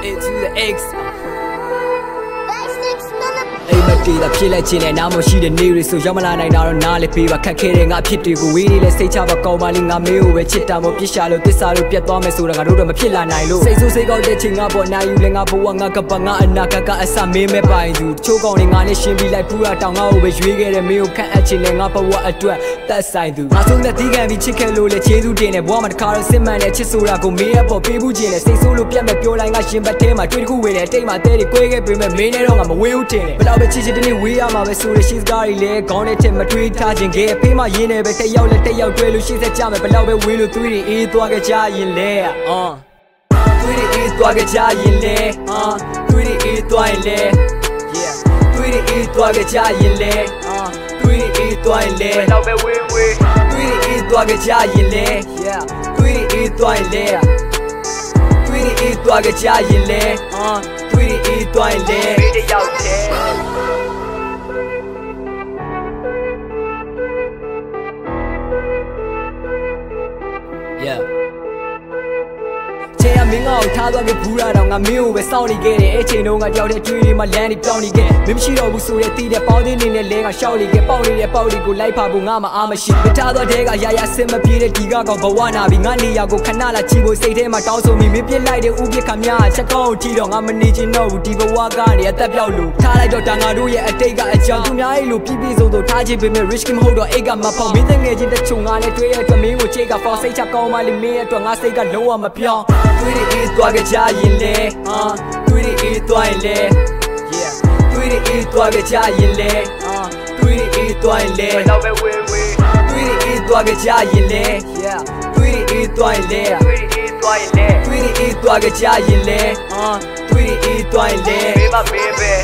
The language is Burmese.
A to the X Matiဖြစ်လိုက်ခြင်းနဲ့နားမရှိတဲ့နေတွေဆိုရောက်မလာနိုင်တာတော့နားလေပေးပါခက်ခဲတဲ့ငါဖြစ်တွေကိုဝေးနေလဲစိတ်ချပါကောင်းပါလိငါမေးကိုပဲချစ်တာမို့ပြစ်ရှာလို့တစ္ဆာလို့ပြတ်သွားမယ်ဆိုတာငါတို့တော့မဖြစ်လာနိုင်လို့စိတ်ဆိုးစိတ်ကောက်တဲ့ချိန်ငါပေါ်နိုင်ယူလဲငါဘဝငါကပတ်ငါအနာကအစမင်းမဲ့ပိုင်သူချိုးကောင်းနေငါနဲ့ရှင်းပြီးလိုက်ပူတာတောင်ငါ့ကိုပဲရွေးခဲ့တဲ့မင်းကိုခန့်အပ်ခြင်းနဲ့ငါဘဝအတွက်သက်ဆိုင်သူငါဆုံးတဲ့တီးခံပြီးချစ်ခဲ့လို့လေကျေးဇူးတင်တယ်ဘဝမှာတစ်ခါတော့စစ်မှန်တဲ့ချစ်ဆိုတာကိုမင်းရဲ့ပေါ်ပေးဘူးခြင်းနဲ့စိတ်ဆိုးလို့ပြတ်မဲ့ပြောလိုက်ငါရှင်ဘတ်ထဲမှာတွေ့တစ်ခုဝေးတယ်တိတ်မှာတဲတွေကွဲခဲ့ပေမဲ့မင်းနဲ့တော့ငါမဝေးဘူးတင်တယ်ဘယ်တော့ပဲချစ်ချစ်တနေ့ဝေးရမှာပဲဆိုရရှိစကားတွေလဲခေါင်းနဲ့ချက်မတွေးထားခြင်းကဲဖေးမရင်းနေပဲတက်ရောက်လဲတက်ရောက်တွဲလို့ရှေ့ဆက်ကြမယ်ဘယ်တော့ပဲဝေးလို့သွေးတွေအေးသွားကြရင်လဲသွေးတွေအေးသွားကြရင်လဲသွေးတွေအေးသွားရင်လဲသွေးတွေအေးသွားကြရင်လဲသွေးတွေအေးသွားရင်လဲဘယ်တော့ပဲဝေးသွေးတွေအေးသွားကြရင်လဲသွေးတွေအေးသွားရင်လဲသွေးတွေအေးသွားကြရင်လဲသွေးတွေအေးသွားရင်လဲဘေးတယောက်တည်းမင်းငါ့ကိုထားသွားခဲ့ဘူးတာတော့ငါမင်းကိုပဲစောင့်နေခဲ့တယ်အဲ့ချိန်တုန်းကကြောက်တဲ့ကျွေးတွေမှာလမ်းတွေပြောင်းနေခဲ့မင်းမရှိတော့ဘူးဆိုတဲ့တီးတဲ့ပေါင်းသေးနေနဲ့လဲကရှောက်နေခဲ့ပေါက်နေတဲ့ပေါက်တွေကိုလိုက်ဖာဖို့ငါမအားမရှိမထားသွားတဲ့ကရရစင်မပြေတဲ့ဒီကောင်ဘဝနာပြီးငါနေရာကိုခဏလာချီဖို့စိတ်ထဲမှာတောင်းဆိုမိမင်းပြစ်လိုက်တဲ့ဥပြစ်ခမများချက်ကောင်းကိုထီတော့ငါမနေချင်တော့ဘူးဒီဘဝကနေအသက်ပြောက်လို့ထားလိုက်တော့တန်ငါတို့ရဲ့အတိတ်ကအကြောင်းသူများရဲ့လိုပြည့်ပြည့်စုံစုံထားခြင်းပေမဲ့ rich မဟုတ်တော့အိတ်ကမဖောက်မင်းတငယ်ချင်းတချုံငါနဲ့တွေ့ရတဲ့မင်းကိုချိတ်ကဖောက်စိတ်ချကောင်းမှလေမင်းရဲ့အတွက်ငါစိတ်ကလုံးဝမပြောင်းတွေ့တဲ့အေးသွားကြရင်လဲတွေ့တဲ့အေးသွားရင်လဲတွေ့တဲ့အေးသွားကြရင်လဲတွေ့တဲ့အေးသွားရင်လဲဘယ်တော့ပဲဝေးတွေ့တဲ့အေးသွားကြရင်လဲတွေ့တဲ့အေးသွားရင်လဲတွေ့တဲ့အေးသွားရင်လဲတွေ့တဲ့အေးသွားကြရင်လဲတွေ့တဲ့အေးသွားရင်လဲဘေးမဘေးပဲ